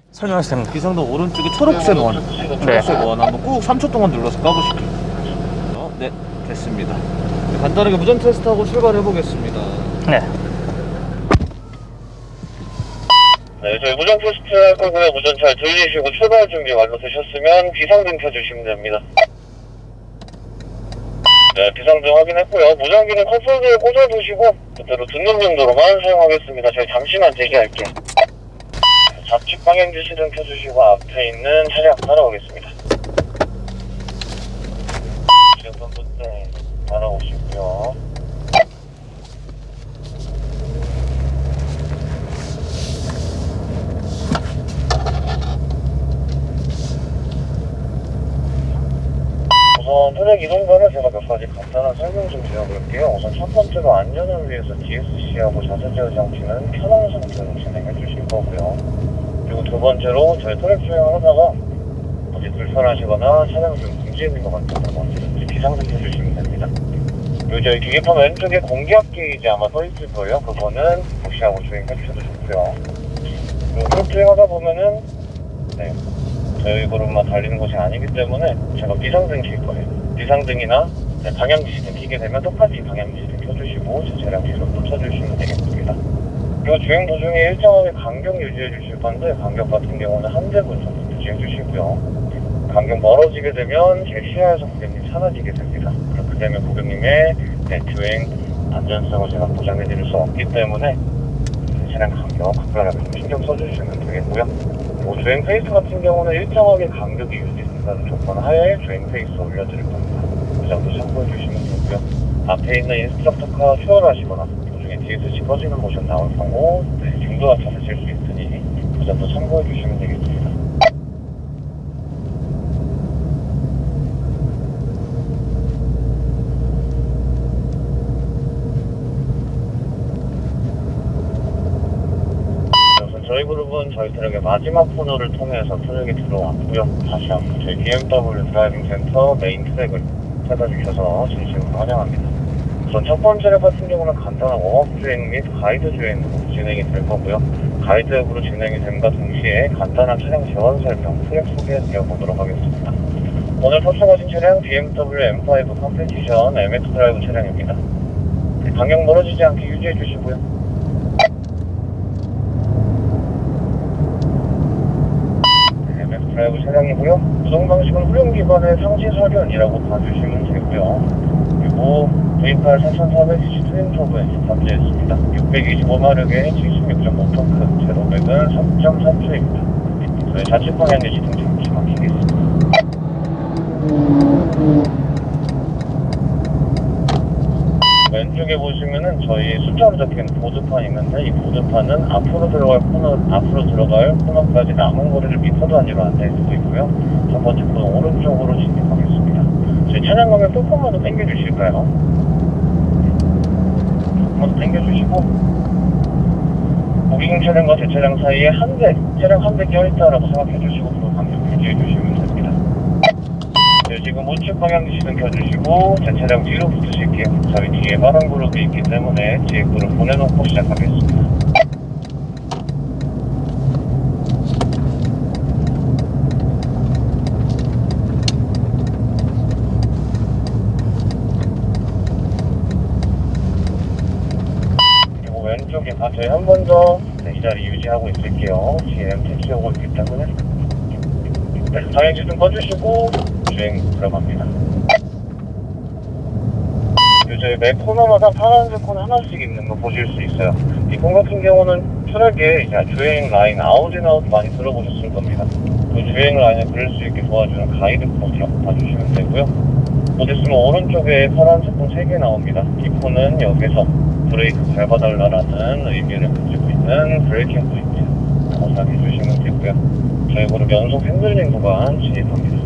설명하셔도 됩니다. 비상등 오른쪽에 초록색 원. 초록색 원 한번 꾹 3초 동안 눌러서 까보실게요. 네, 됐습니다. 간단하게 무전 테스트하고 출발해 보겠습니다. 네. 네, 저희 무전 테스트 할 거고요. 무전 잘 들리시고 출발 준비 완료되셨으면 비상등 켜주시면 됩니다. 네, 비상등 확인했고요. 무전기는 콘솔대에 꽂아두시고 그대로 듣는 정도로만 사용하겠습니다. 저희 잠시만 대기할게요. 좌측 방향 지시등 켜주시고 앞에 있는 차량 따라오겠습니다. 지역선부터 따라오시고요. 우선 트랙 이동 전에 제가 몇 가지 간단한 설명 좀 드려볼게요. 우선 첫 번째로 안전을 위해서 DSC하고 자세 제어 장치는 켜놓은 상태로 진행해 주실 거고요. 그리고 두 번째로 저희 트랙 주행을 하다가 어디 불편하시거나 차량 좀 문제 있는 것 같다고 언제든지 비상등 켜주시면 됩니다. 그리고 저희 계기판 왼쪽에 공기압 게이지 아마 써있을 거예요. 그거는 무시하고 주행해 주셔도 좋고요. 그리고 트랙 주행하다 보면은 네, 저희 그룹만 달리는 것이 아니기 때문에 제가 비상등 킬 거예요. 비상등이나 네, 방향지시등 켜게 되면 똑같이 방향지시등 켜주시고 제 차량 뒤로 쫓아주시면 되겠습니다. 그리고 주행 도중에 일정하게 간격 유지해 주실 건데 간격 같은 경우는 한 대분 정도 유지해 주시고요. 간격 멀어지게 되면 제 시야에서 고객님 사라지게 됩니다. 그렇게 되면 고객님의 주행 안전성을 제가 보장해 드릴 수 없기 때문에 차량 간격 각별하게 좀 신경 써주시면 되겠고요. 주행 페이스 같은 경우는 일정하게 간격이 유지된다는 조건 하에 주행 페이스 올려드릴 겁니다. 그 점도 참고해 주시면 되고요. 앞에 있는 인스트럭터카 추월하시거나 도중에 DSC 꺼지는 모션 나올 경우 중도가 찾으실 수 있으니 그 점도 참고해 주시면 되겠습니다. 저희 그룹은 저희 트랙의 마지막 코너를 통해서 트랙에 들어왔고요. 다시 한번 저희 BMW 드라이빙 센터 메인 트랙을 찾아주셔서 진심으로 환영합니다. 우선 첫 번째 트랙 같은 경우는 간단한 웜업 주행 및 가이드 주행으로 진행이 될 거고요. 가이드 앱으로 진행이 됨과 동시에 간단한 차량 재원 설명, 트랙 소개 드려보도록 하겠습니다. 오늘 탑승하신 차량 BMW M5 컴페티션 MX 드라이브 차량입니다. 간격 멀어지지 않게 유지해 주시고요. 드라이브 차량이고요. 구동 방식은 후륜 기반의 상시 설련이라고 봐주시면 되고요. 그리고 V8 4400cc 트윈 터보에 탑재했습니다. 625마력에 76.5톤크, 제로백은 3.3초입니다. 저희 좌측 방향 지시등 잠시 막히겠습니다. 왼쪽에 보시면은 저희 숫자로 적힌 보드판이 있는데 이 보드판은 앞으로 들어갈 코너까지 남은 거리를 미터 단위로 안내해주고 있고요. 첫 번째 코너 오른쪽으로 진입하겠습니다. 저희 차량 가면 조금만 더 당겨주실까요? 조금만 더 당겨주시고 고객님 차량과 제 차량 사이에 차량 한 대 껴있다라고 생각해주시고 그 간격 유지해주시면 됩니다. 네, 지금 우측 방향 지시등 켜주시고 제 차량 뒤로 붙으실게요. 저희 뒤에 빠른 그룹이 있기 때문에 뒤에 그룹 보내놓고 시작하겠습니다. 그리고 왼쪽에 저희 한 번 더 이 자리 유지하고 있을게요. 뒤에 MTC 오고 있기 때문에 네, 방향 지시등 꺼주시고 주행 들어갑니다. 저희 매 코너마다 파란색 콘 하나씩 있는 거 보실 수 있어요. 이 콘 같은 경우는 트랙에 주행 라인 아웃인아웃 많이 들어보셨을 겁니다. 그 주행 라인을 그릴 수 있게 도와주는 가이드 콘이라고 봐주시면 되고요. 곧 있으면 오른쪽에 파란색 콘 3개 나옵니다. 이 콘은 여기서 브레이크 밟아달라는 의미를 가지고 있는 브레이킹 포인트 생각해 주시면 되고요. 저희 그룹 연속 핸들링 구간 진입합니다.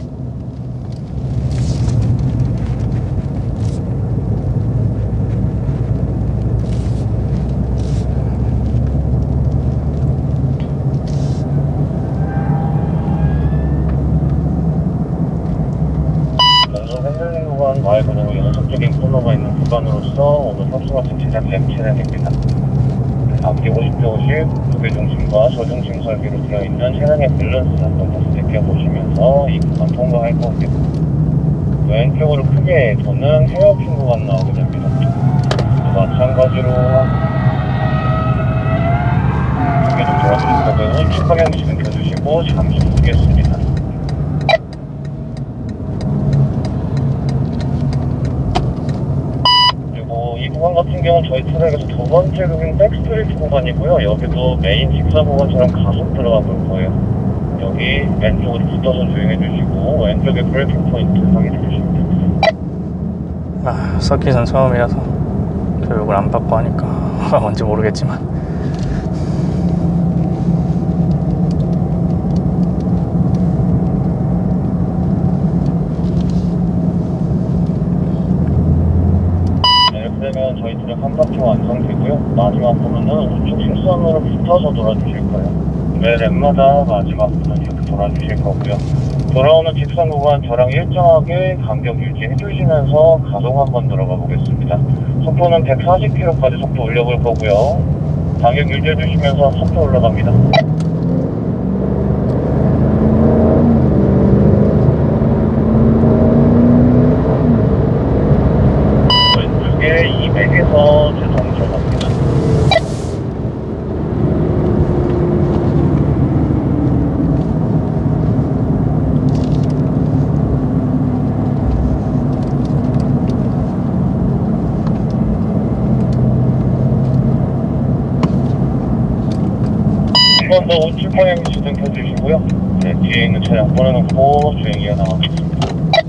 마을 구동의 연속적인 코너가 있는 구간으로서 오늘 탑승하신 차량 M 차량입니다. 아끼고 싶죠. 무게중심과 저중심 설비로 되어 있는 차량의 밸런스 한번 다시 느껴보시면서 이 구간 통과할 거고요. 왼쪽으로 크게 도는 헤어핀 구간 나오게 됩니다. 마찬가지로 크게 좀 돌아주실 거고요. 우측 방향 지금 켜주시고 잠시 보겠습니다. 그리고 이 구간 같은 경우는 저희 트랙에서 두 번째 루인 백스트리트 구간이고요. 여기도 메인 직선 구간처럼 가속 들어가 볼 거예요. 여기 왼쪽으로 붙어서 주행해 주시고 왼쪽에 브레이킹 포인트 확인해 주시면 됩니다. 서킷은 처음이라서 교육을 안 받고 하니까 뭔지 모르겠지만 이렇게 되면 저희 트랙 한 바퀴 완성되고요. 마지막 부분은 우측 실선으로 붙어서 돌아주실 거예요. 매 랩마다 마지막 부분 이렇게 돌아주실 거고요. 돌아오는 직선 구간 저랑 일정하게 간격 유지해 주시면서 가속 한번 들어가 보겠습니다. 속도는 140km까지 속도 올려볼 거고요. 간격 유지해 주시면서 속도 올라갑니다. 왼쪽에 200에서 죄송 들어갑니다. 한 번 더 우측 방향 시동 켜주시고요. 네, 뒤에 있는 차량 꺼내놓고 주행 이어나가겠습니다.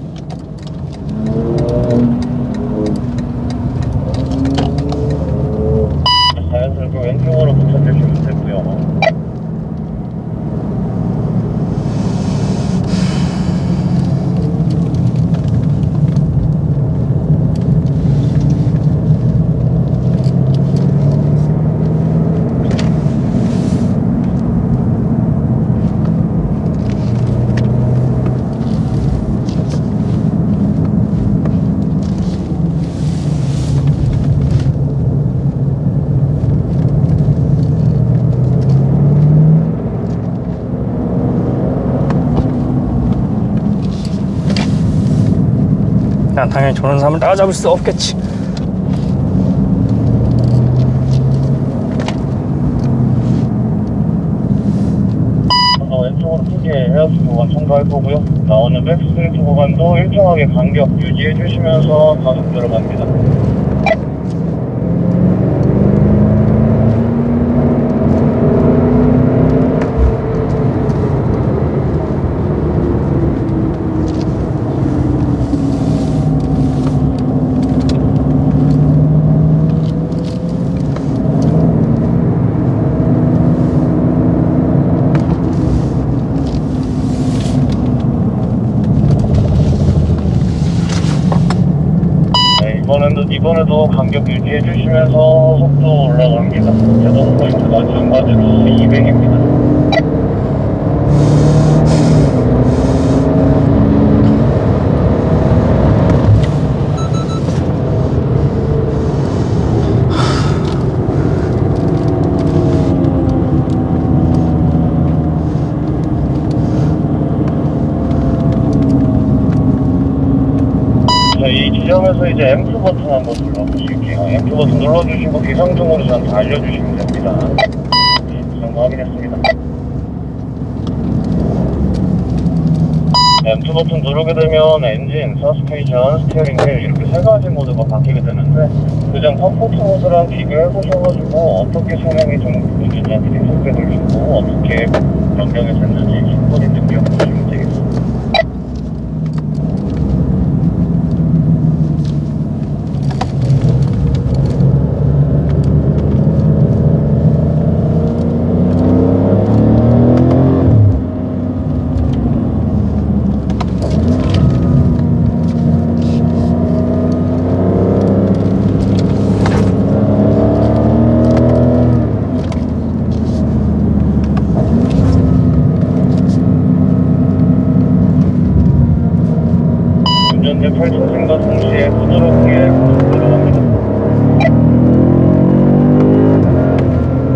자연스럽게 왼쪽으로 붙여주시면 되고요. 난 당연히 저런 사람을 따라잡을 수 없겠지. 왼쪽으로 크게 헤어스 구간 통과할 거고요. 나오는 백스트리트 구간도 일정하게 간격 유지해 주시면서 가속 들어갑니다. 이번에도 간격 유지해 주시면서 속도 올라갑니다. 제동 포인트 마찬가지로 200입니다. 이 지점에서 이제 앰프 버튼 한번 눌러보실게요. 앰프 버튼 눌러주시고 비상등으로 저한테 알려주시면 됩니다. 네, 비상등 확인했습니다. 앰프 버튼 누르게 되면 엔진, 서스펜션, 스티어링 휠 이렇게 세 가지 모드가 바뀌게 되는데 그전 컴포트 모드랑 비교해 보셔가지고 어떻게 차량이 좀 유지한테 생각해 보시고 어떻게 변경이 됐는지 충분히 느껴보시면 되겠습니다. 운전대 펼쳐진과 동시에 부드럽게 들어갑니다.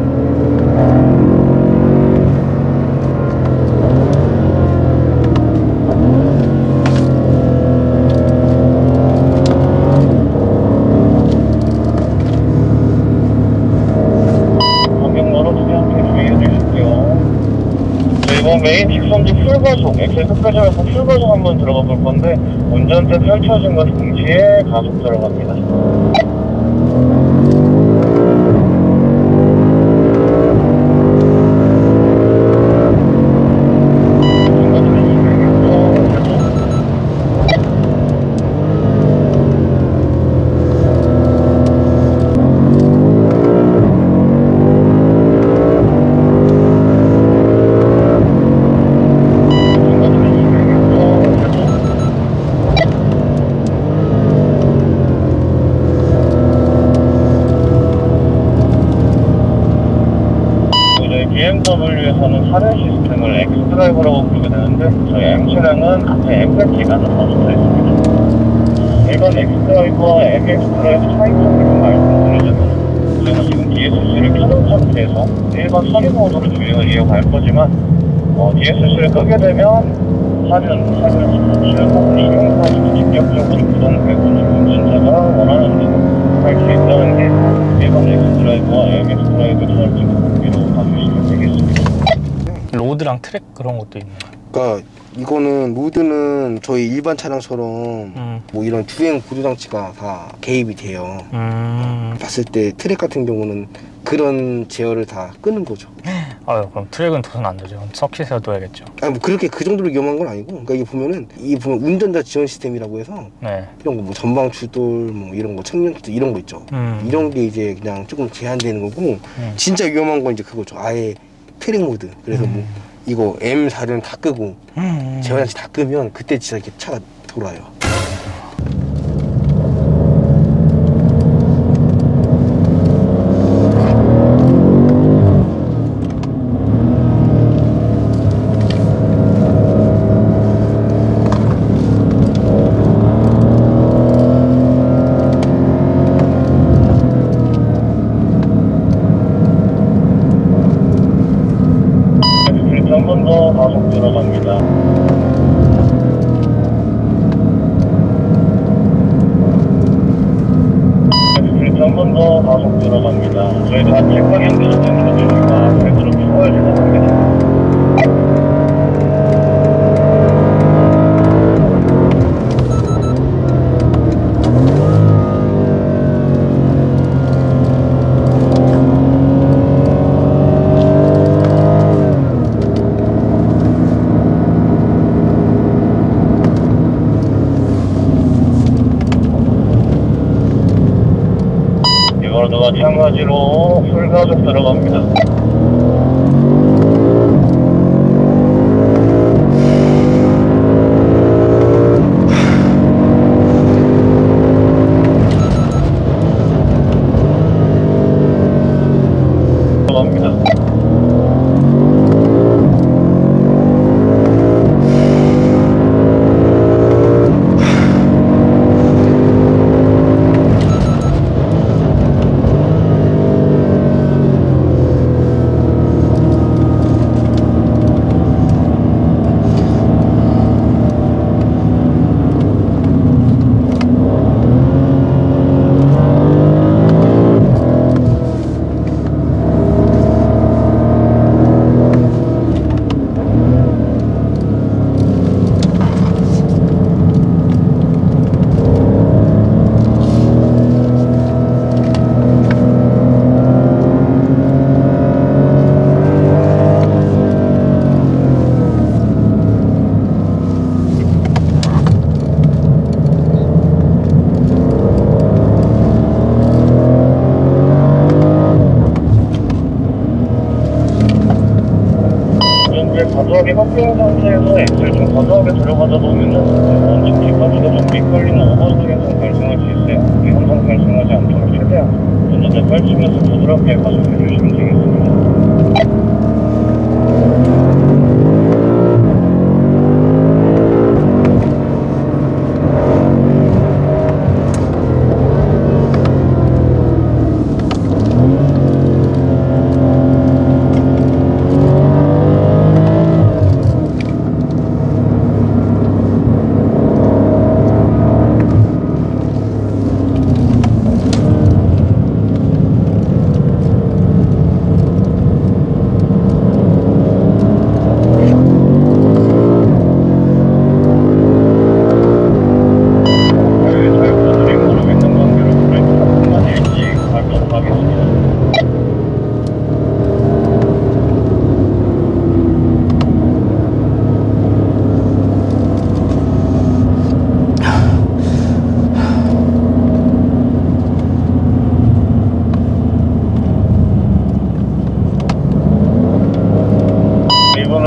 이번 메인 직선도 풀가속, 엑셀 끝까지 해서 풀가속 한번 들어가 볼 건데 운전대 펼쳐진 것 동시에 가속 들어갑니다. BMW에서는 사륜 시스템을 X드라이브라고 부르게 되는데 저희 M 차량은 앞에 MPG가 더 붙어 있습니다. 일반 X드라이브와 MX 드라이브 차이점을 좀 말씀드리자면 저희가 지금 DSC를 켜놓은 상태에서 일반 선임 모드로 주행을 이어갈 거지만 DSC를 끄게 되면 사륜 스포츠 혹은 이용까지도 직접적으로 구동되고 운전자가 원하는 대로 할 수 있다는 게 일반 X드라이브와 MX 드라이브 차이점 봐주시면 되겠습니다. 로드랑 트랙 그런 것도 있나요? 그러니까 이거는 로드는 저희 일반 차량처럼 뭐 이런 주행 보조 장치가 다 개입이 돼요. 봤을 때 트랙 같은 경우는 그런 제어를 다 끄는 거죠. 아유, 그럼 트랙은 둬선 안 되죠. 서킷에 둬야겠죠. 아니 뭐 그렇게 그 정도로 위험한 건 아니고, 그러니까 이게 보면 운전자 지원 시스템이라고 해서 네. 이런 거 뭐 전방 추돌 뭐 이런 거 측면 추돌 이런 거 있죠. 이런 게 이제 그냥 조금 제한되는 거고, 진짜 위험한 건 이제 그거죠. 아예 트랙 모드. 그래서 뭐 이거 M4는 다 끄고 제어장치 다 끄면 그때 진짜 이렇게 차가 돌아요. 한 번 더 가속 들어갑니다. 한 번 더 가속 들어갑니다. 저희 좌측 방향 시스템으로 저희가 배수로 추가해 주겠습니다. 이번에도 마찬가지로 풀가속 들어갑니다. 과도하게 꺾인 상태에서 엑셀 좀 과도하게 들어가다 보면은 원칙 뒷바퀴가 좀 미끌리는 오버스틱 현상 발생할 수 있어요. 이 현상 발생하지 않도록 최대한 운전대 펼치면서 부드럽게 가속해 주시면 되겠습니다.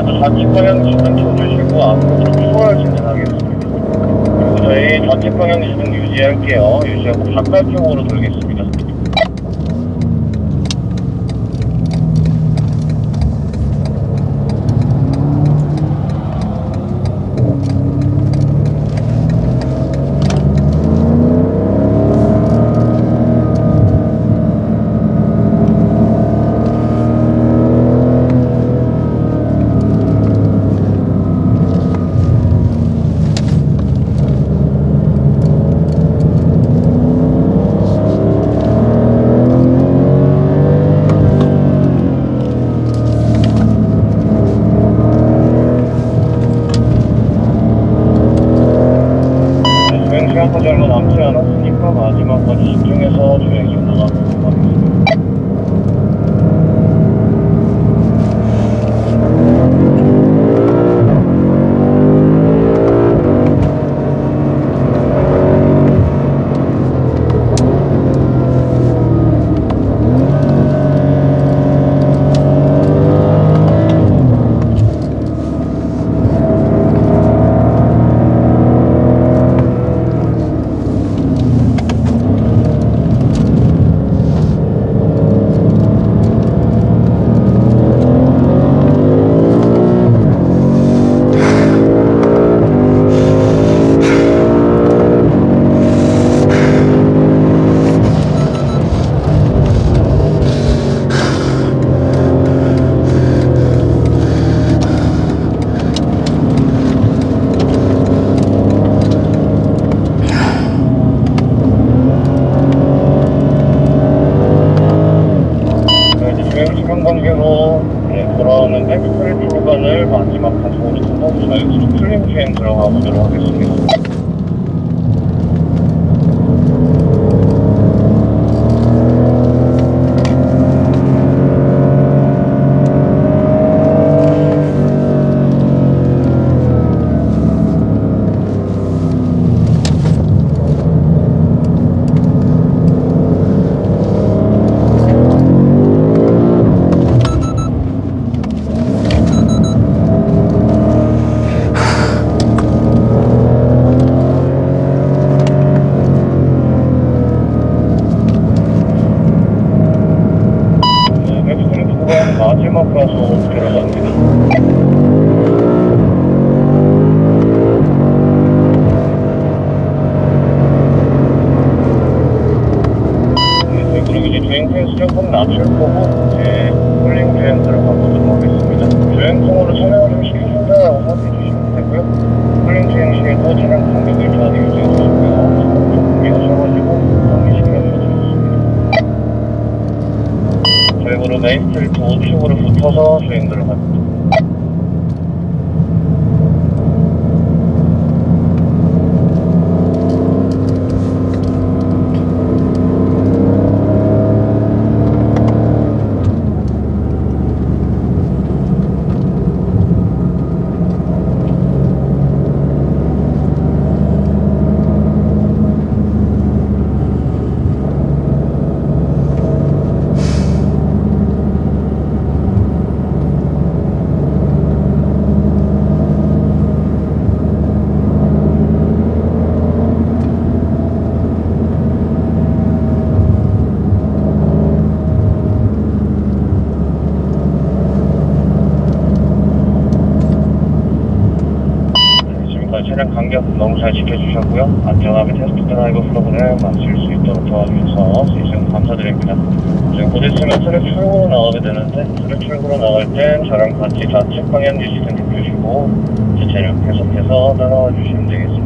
먼저 좌측 방향 시동 켜주시고 앞으로 추월 진행하겠습니다. 그리고 저희 좌측 방향 시동 유지할게요. 유지하고 바깥쪽으로 돌겠습니다. 시간까지 얼마 남지 않았으니까 마지막까지 집중해서 주행 좀 나가보도록 하겠습니다. 관계로 돌아오는 백스트리트 구간을 마지막 가속으로 타서 자유수로 풀림 주행 들어가 보도록 하겠습니다. 마지막 가속 들어갑니다. 네, 그리고 이제 주행 페이스 조금 낮출 거고 이제 쿨링 주행 들어가 보도록 하겠습니다. 주행성으로 촬영을 좀 시켜준다라고 생각해주시면 되고요. 쿨링 주행 시에도 차량 간격을 잘 유지해주시고요. 조금 미우셔가지고 정리시켜주셔도 좋습니다. 저희로 메인스트리트 우측으로 붙어서 주행 들어갑니다. 차량 간격 너무 잘 지켜주셨고요. 안전하게 테스트 드라이브 프로그램 마칠 수 있도록 도와주셔서 시청 감사드립니다. 지금 곧 있으면 트랙 출구로 나가게 되는데 트랙 출구로 나갈 땐 저랑 같이 좌측 방향 유지 등록해주시고 제 차량 계속해서 따라와 주시면 되겠습니다.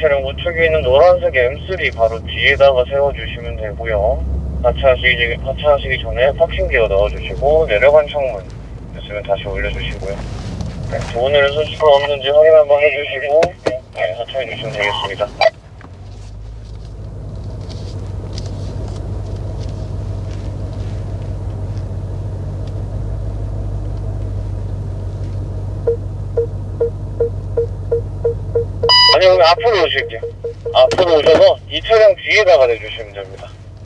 차량 우측에 있는 노란색 M3 바로 뒤에다가 세워주시면 되고요. 하차하시기 전에 파킹 기어 넣어주시고 내려간 창문 됐으면 다시 올려주시고요. 네, 좋은 일은 수치가 없는지 확인 한번 해주시고 네, 하차해주시면 되겠습니다. 아니 여기 앞으로 오실게요. 앞으로 오셔서 이 차량 뒤에다가 내주시면 됩니다.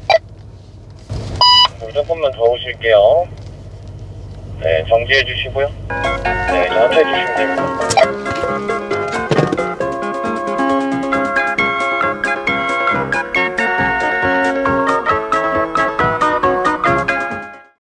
조금만 더 오실게요. 네, 정지해 주시고요. 네, 이제 하차해 주시면 됩니다.